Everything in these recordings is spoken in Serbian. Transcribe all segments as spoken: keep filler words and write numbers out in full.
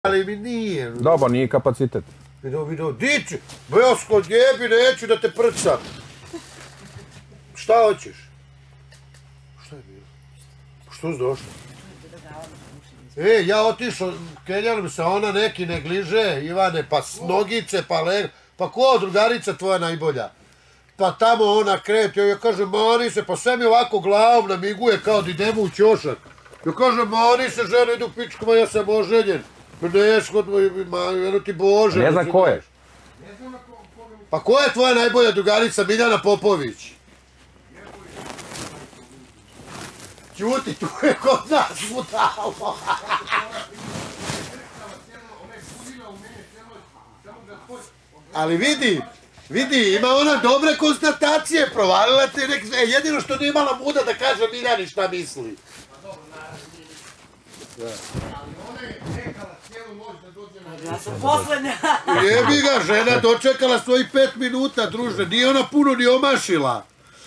Ali mi nije. Dobar, nije kapacitet. Vidio, vidio, dići, Beosko, jebi, neću da te prcam. Šta hoćeš? Šta je bilo? Što si došla? E, ja otišao, keljalim se, ona neki negliže, Ivane, pa nogice, pa leg... Pa ko, drugarica tvoja najbolja? Pa tamo ona krete, ja kažem, mani se, pa sve mi ovako glavom namiguje kao da idemo u ćošak. Ja kažem, mani se, žena, idu pičkama, ja sam oženjen. Neško, eno ti Bože. Ne znam ko je. Pa ko je tvoja najbolja drugarica, Miljana Popović? Ćuti, tu je kod nas budalo. Ali vidi, vidi, ima ona dobre konstatacije, provalila te nek... E, jedino što nije imala muda da kaže Miljani šta misli. Ali ona je čekala cijelu noć da dođe na... Ja sam poslednja. Jebi ga, žena dočekala svojih pet minuta, druže, nije ona puno ni omašila.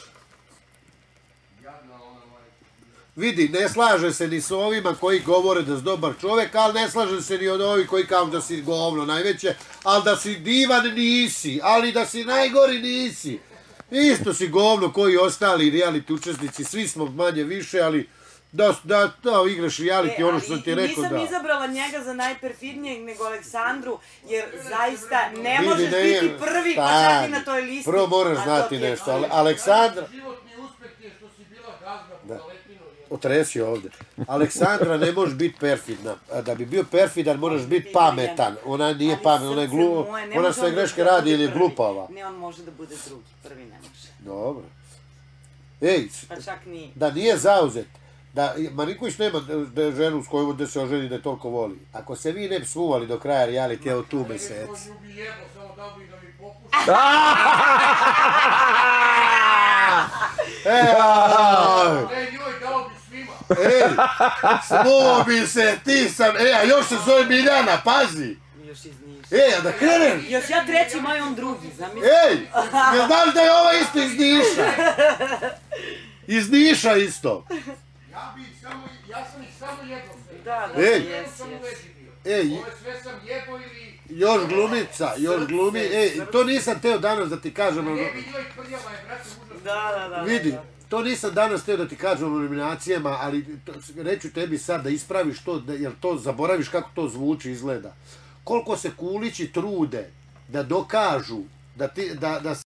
Vidi, ne slaže se ni s ovima koji govore da si dobar čovek, ali ne slaže se ni od ovih koji kao da si govno najveće, ali da si divan nisi, ali da si najgori nisi. Isto si govno koji ostali reality učesnici, svi smo manje više, ali da, da, da igraš reality, ono što sam ti rekao, da. Nisam izabrala njega za najperfidnijeg nego Aleksandru, jer zaista ne možeš biti prvi, pa čak i na toj listi. Prvo moraš znati nešto, ali Aleksandra... Životni uspeh je što si bila gazda po zaletinu. Otresi ovdje. Aleksandra ne može biti perfidna. Da bi bio perfidan moraš biti pametan. Ona nije pametan, ona je glupa. Ona sve greške radi ili je glupava. Ne, on može da bude drugi, prvi ne može. Dobro. Ej, Pa čak nije. da nije zauzet, da Marinković nema ženu s kojom da se oženi da je toliko voli. Ako se vi ne bi svuvali do kraja reality, evo tu mesec. Ljubi jebo, samo da bi da mi popušta. Ej, joj, dao bi svima. Ej, smuo bi se, ti sam, ej, a još se zove Miljana, pazi. Još iz Niša. Ej, a da krenem? Još ja treći, moj on drugi, zamisli. Ej, ne znaš da je ova isto iz Niša? Iz Niša isto. Ja bi samo, ja sam ih samo jebo sve. Da, da, Ej. jes, Ja sam u jes. vezi bio. Ej, Ove sve sam jebo ili... još glumica, još glumi, ej, to nisam teo danas da ti kažem, Ne bi joj prljava je, brate, užasno. Da, da, da. vidi, to nisam danas teo da ti kažem o nominacijama, ali to, reću tebi sad da ispraviš to, da, jer to zaboraviš kako to zvuči, izgleda. Koliko se Kulići trude da dokažu da, ti, da, da